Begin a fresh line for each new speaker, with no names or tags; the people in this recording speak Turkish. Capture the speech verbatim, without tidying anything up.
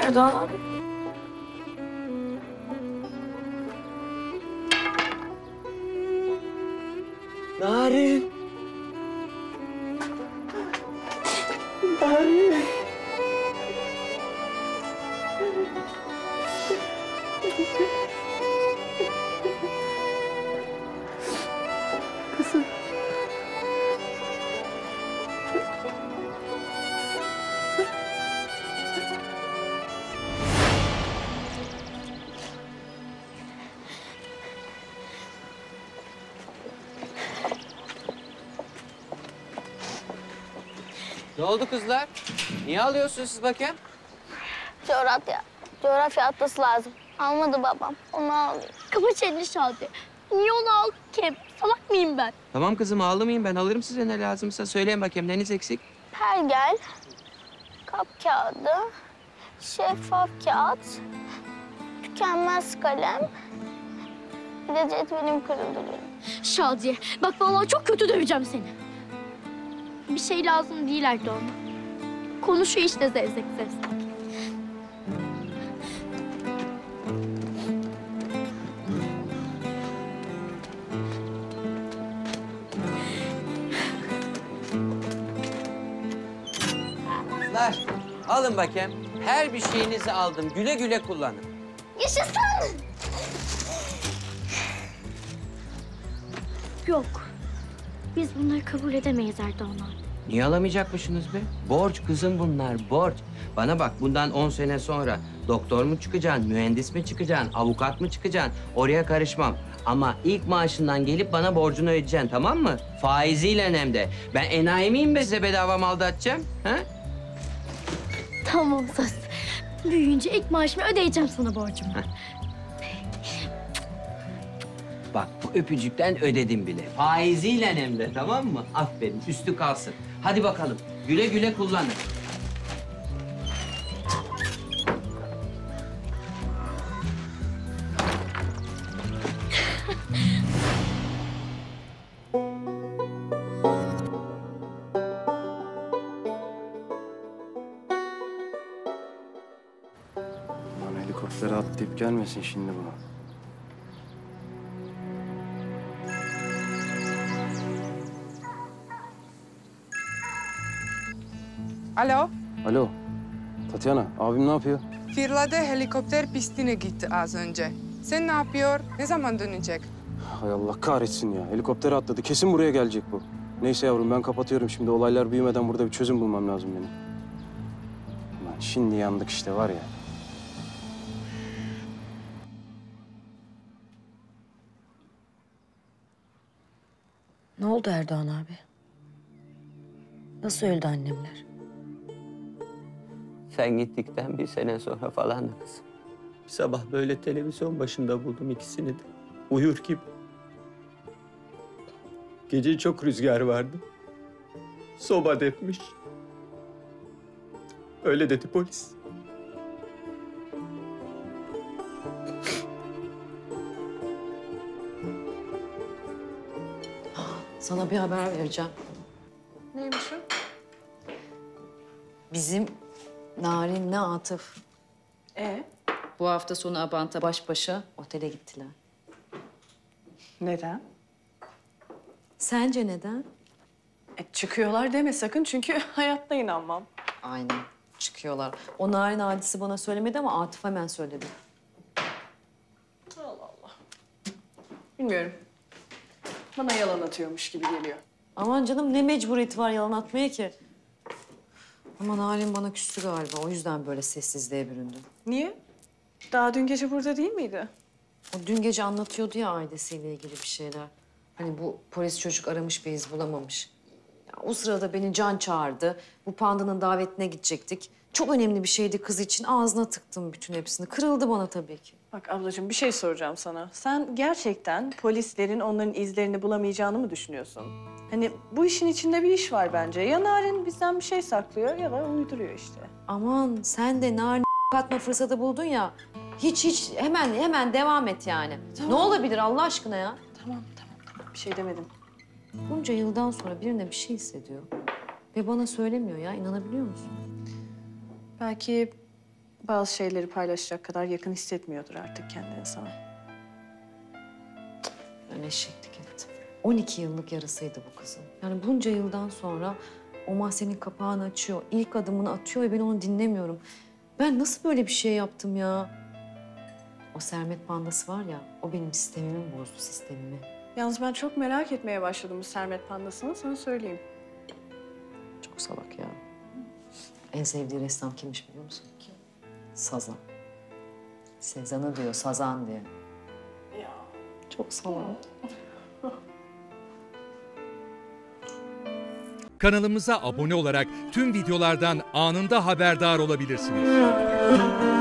Erdoğan abi?
Narin. Narin. Kızım.
Ne oldu kızlar? Niye alıyorsunuz siz bakayım?
Coğrafya. Coğrafya atlası lazım. Almadı babam. Onu alayım.
Kapı çelli Şadi. Niye onu aldın ki? Salak mıyım ben?
Tamam kızım ağlamayın, ben alırım size ne lazımsa. Söyleyin bakayım neniz eksik?
Pergel, kap kağıdı, şeffaf kağıt, tükenmez kalem, bir de cetvelim kırıldı benim.
Şadiye, bak vallahi çok kötü döveceğim seni. Bir şey lazım değil Erdoğan. Konuşuyor işte zevzek zevzek.
Kızlar alın bakayım. Her bir şeyinizi aldım. Güle güle kullanın.
Yaşasın!
Yok. Biz bunları kabul edemeyiz Erdoğan abi.
Niye alamayacakmışsınız be? Borç kızım bunlar, borç. Bana bak bundan on sene sonra doktor mu çıkacaksın, mühendis mi çıkacaksın, avukat mı çıkacaksın? Oraya karışmam. Ama ilk maaşından gelip bana borcunu ödeyeceksin, tamam mı? Faiziyle hem de. Ben enayi miyim be size bedava mal dağıtacağım? Ha?
Tamam söz. Büyüyünce ilk maaşımı ödeyeceğim sana borcumu.
Bak bu öpücükten ödedim bile. Faiziyle hem de, tamam mı? Aferin, üstü kalsın. Hadi bakalım, güle güle kullanın.
Lan helikoptere atlayıp gelmesin şimdi buna.
Alo,
Alo. Tatyana, abim ne yapıyor?
Firla'da helikopter pistine gitti az önce. Sen ne yapıyor? Ne zaman dönecek?
Hay Allah kahretsin ya. Helikoptere atladı. Kesin buraya gelecek bu. Neyse yavrum ben kapatıyorum şimdi. Olaylar büyümeden burada bir çözüm bulmam lazım benim. Lan şimdi yandık işte var ya.
Ne oldu Erdoğan abi? Nasıl öldü annemler?
Sen gittikten bir sene sonra falan da kızım. Bir sabah böyle televizyon başında buldum ikisini de. Uyur gibi. Gece çok rüzgar vardı. Soba depmiş. Öyle dedi polis.
Sana bir haber vereceğim.
Neymiş o?
Bizim Narin'le Atıf
Ee,
bu hafta sonu Abant'a baş başa otele gittiler.
neden?
Sence neden?
E, çıkıyorlar deme sakın çünkü hayatta inanmam.
Aynen çıkıyorlar. O Narin hadisi bana söylemedi ama Atıf hemen söyledi.
Bilmiyorum. Bana yalan atıyormuş gibi geliyor.
Aman canım ne mecburiyeti var yalan atmaya ki? Ama Narin bana küstü galiba. O yüzden böyle sessizliğe büründüm.
Niye? Daha dün gece burada değil miydi?
O dün gece anlatıyordu ya ailesiyle ilgili bir şeyler. Hani bu polis çocuk aramış bir iz bulamamış. Ya o sırada beni Can çağırdı. Bu Panda'nın davetine gidecektik. Çok önemli bir şeydi kız için. Ağzına tıktım bütün hepsini. Kırıldı bana tabii ki.
Bak ablacığım bir şey soracağım sana. Sen gerçekten polislerin onların izlerini bulamayacağını mı düşünüyorsun? Hani bu işin içinde bir iş var bence. Ya Narin bizden bir şey saklıyor ya da uyduruyor işte.
Aman sen de Narin katma fırsatı buldun ya. Hiç hiç hemen hemen devam et yani.
Tamam.
Ne olabilir Allah aşkına ya?
Tamam tamam tamam bir şey demedim.
Bunca yıldan sonra birine bir şey hissediyor. Ve bana söylemiyor ya. İnanabiliyor musun?
Belki bazı şeyleri paylaşacak kadar yakın hissetmiyordur artık kendini sana.
Ben eşeklik ettim. on iki yıllık yarasıydı bu kızın. Yani bunca yıldan sonra o mahzenin kapağını açıyor, ilk adımını atıyor ve ben onu dinlemiyorum. Ben nasıl böyle bir şey yaptım ya? O Sermet pandası var ya, o benim sistemimi bozdu, sistemimi.
Yalnız ben çok merak etmeye başladım bu Sermet pandasını, sana söyleyeyim.
Çok salak ya. En sevdiği ressam kimmiş biliyor musun? Kim? Sazan. Sezan'ı diyor, Sazan diye.
Ya.
Çok salak.
Kanalımıza abone olarak tüm videolardan anında haberdar olabilirsiniz.